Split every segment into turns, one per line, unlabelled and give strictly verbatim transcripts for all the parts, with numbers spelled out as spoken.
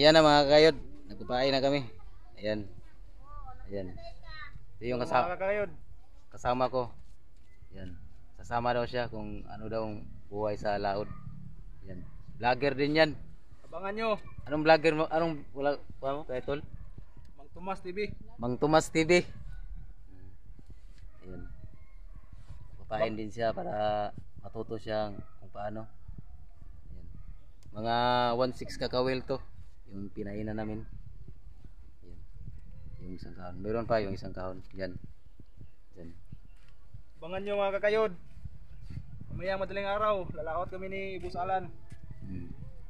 Ayan na mga kayod. Nagpapain na kami. Ayan. Ayan. Ito yung kasama,
Mga kakayod.
kasama ko. Ayan. Sasama daw siya kung ano daw ang buhay sa laod. Ayan. Vlogger din yan.
Abangan nyo.
Anong vlogger mo? Anong wala pa mo kay tol?
Mang Tomas T V.
Mang Tomas T V. Ayan. Papain din siya para matuto siya kung paano. Ayan. Mga one six kakawil to. Yung pinainan namin. Ayan. Yung isang kahon. Meron pa yung isang kahon. Yan. Yan.
Abangan nyo mga kakayod. Mamaya madaling araw, lalaot kami ni Boss Alan.
Hmm.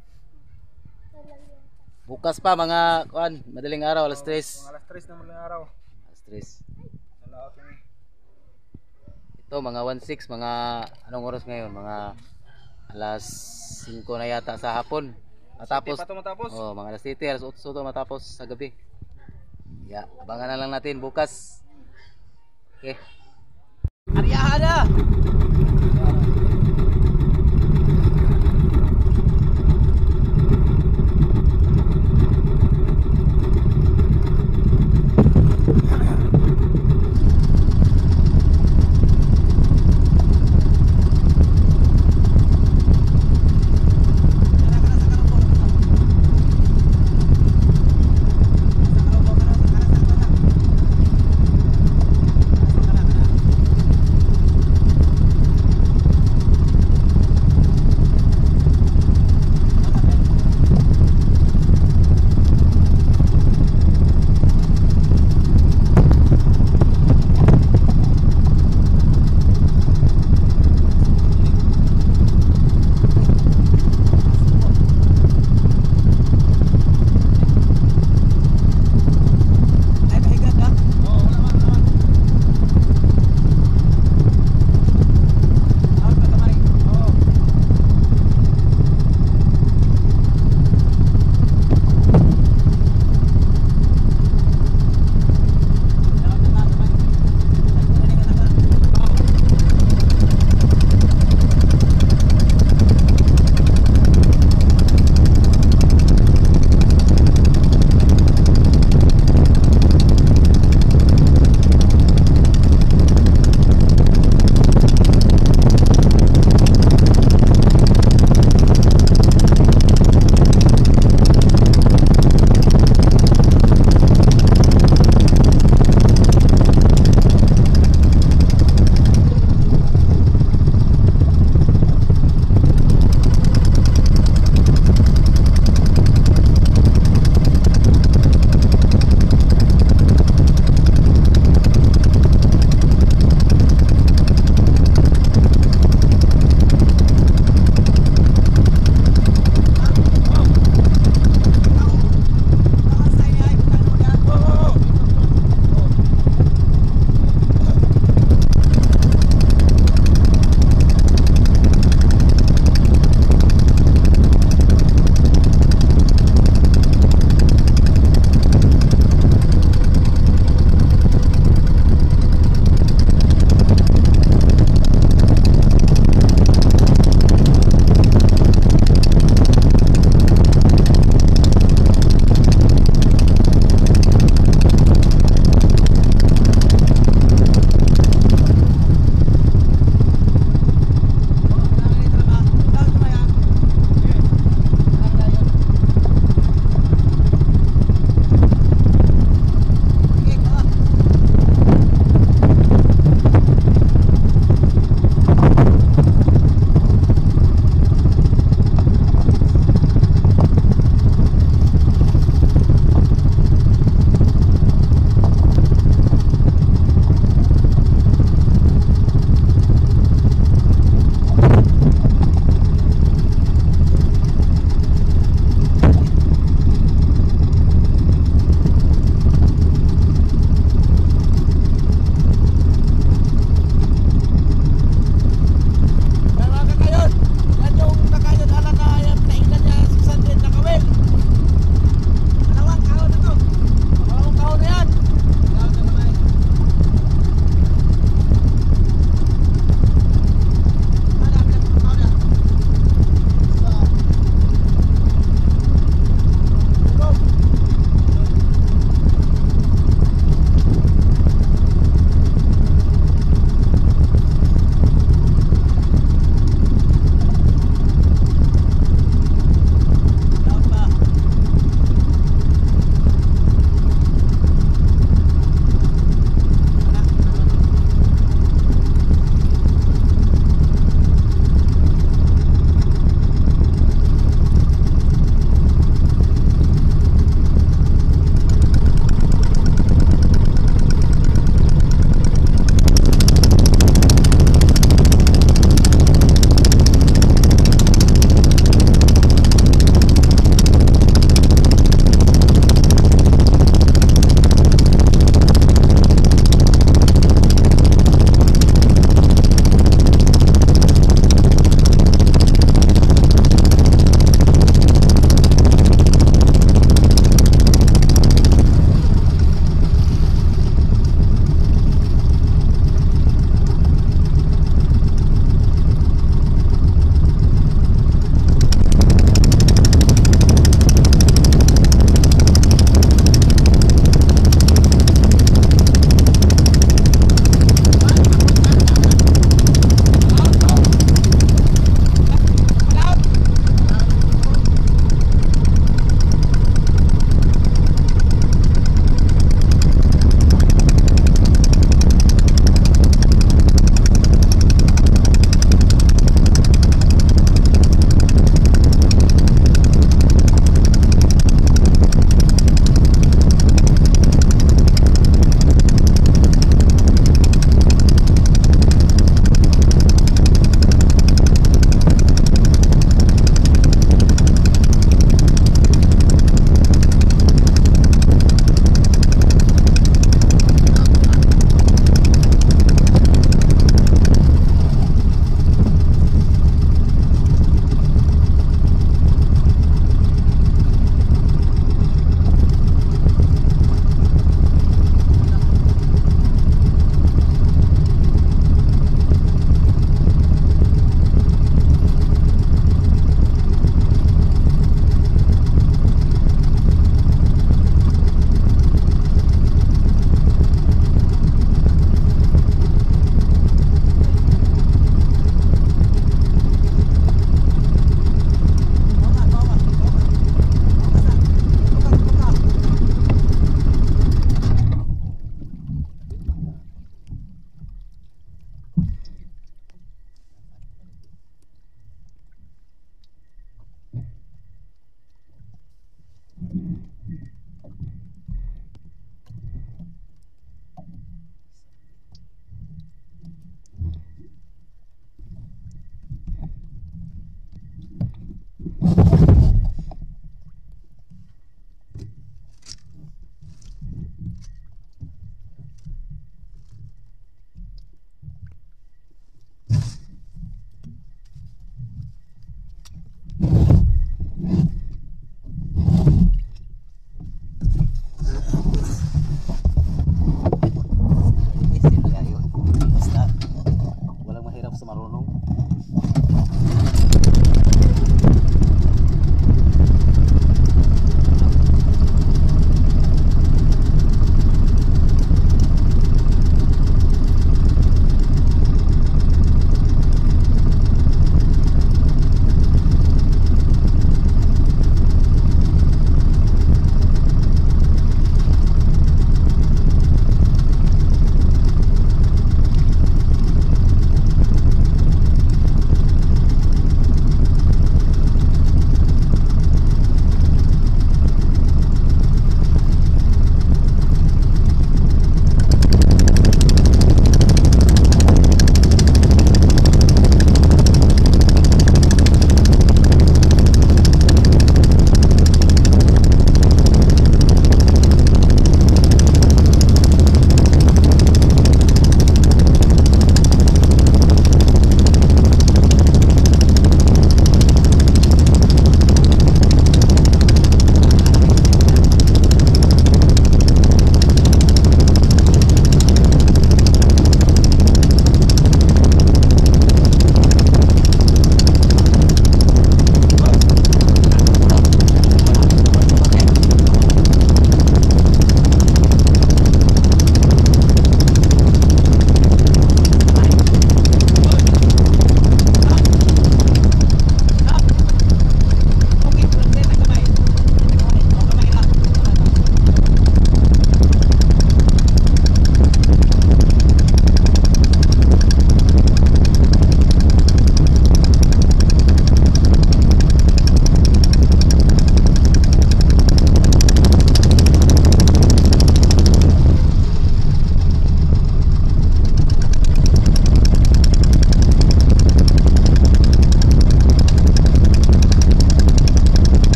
Bukas pa mga kuan, madaling araw, alas tres.
Mga alas tres na madaling araw.
Alas tres.
Lalaot kami.
Ito mga one six, mga anong oras ngayon? Mga alas singko na yata sa hapon. Matapos.
Pa ito matapos.
Oh, mga alas siyete, alas otso to matapos sa gabi. Yeah, abangan na lang natin bukas. Okay. Aryahan na.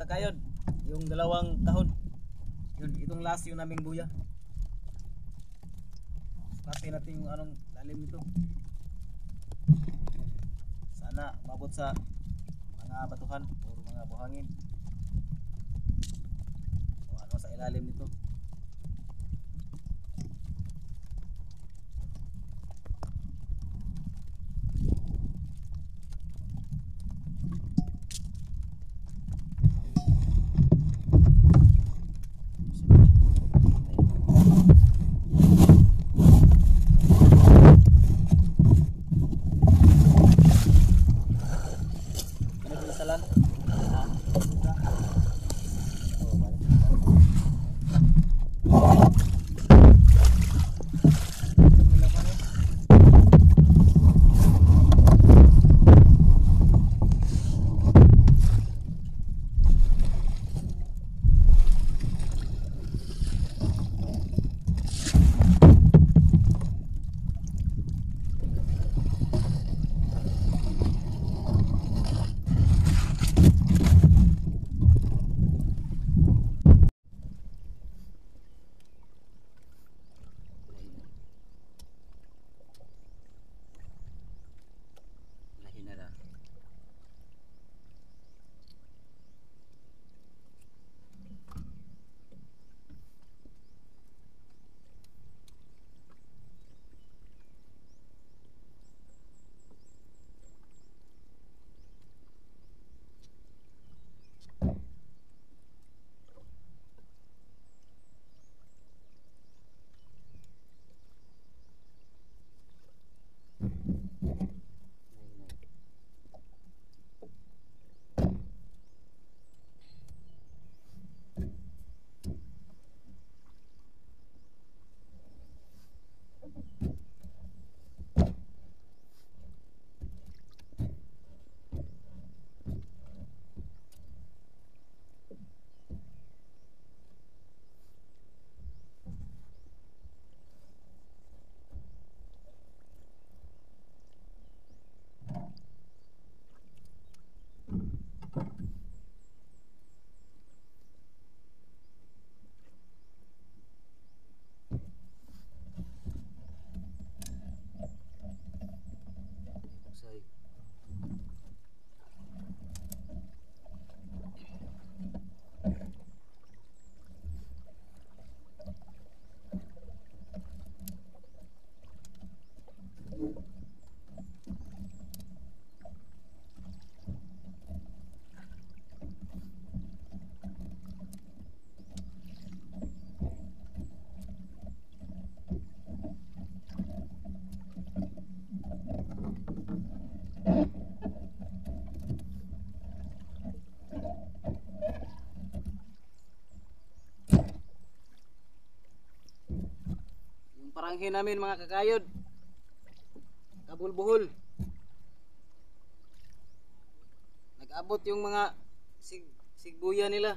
mga kayod, yung dalawang kahon. Yun, itong last yung naming buya. Sukatin natin yung anong lalim nito. Sana mabot sa mga batuhan o mga buhangin. O ano sa ilalim nito. Salan. Ah, buka. Oh, balik.
Lahi na lang. Say. Yung paranghin namin mga kakayod, kabulbuhol. Nag-abot yung mga sig sigbuya nila.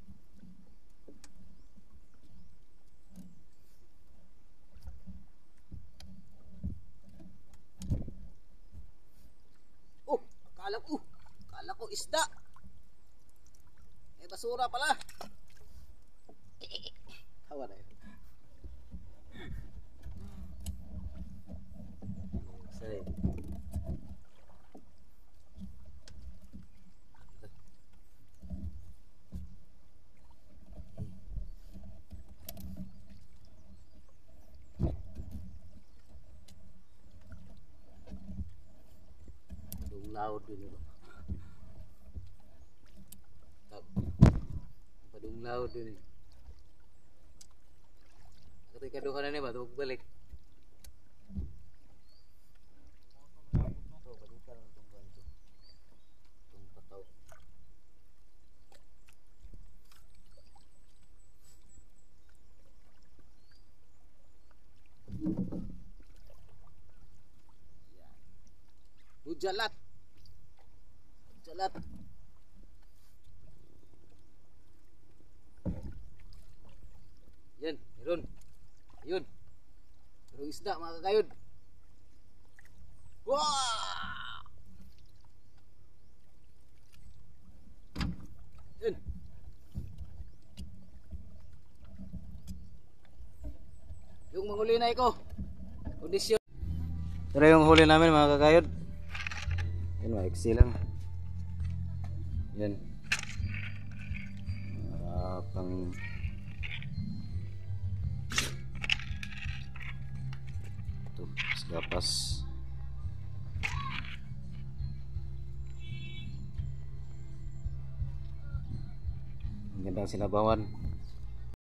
Oh, akala ko, akala ko isda. Eh basura pala. Hawa na yun. Say. Padung laut dulu. Padung laut dulu. Ketika duha na ni ba balik. Bujalat. Bujalat. Yan, meron. Ayun. Merong isda mga kakayod. Wah! Yan. Yung manghuli na iko. Kondisyon. Pero yung huli namin mga kakayod. Yan, maiksi lang. Yan. Uh, pang ito, gapas. Ang gandang sinabawan.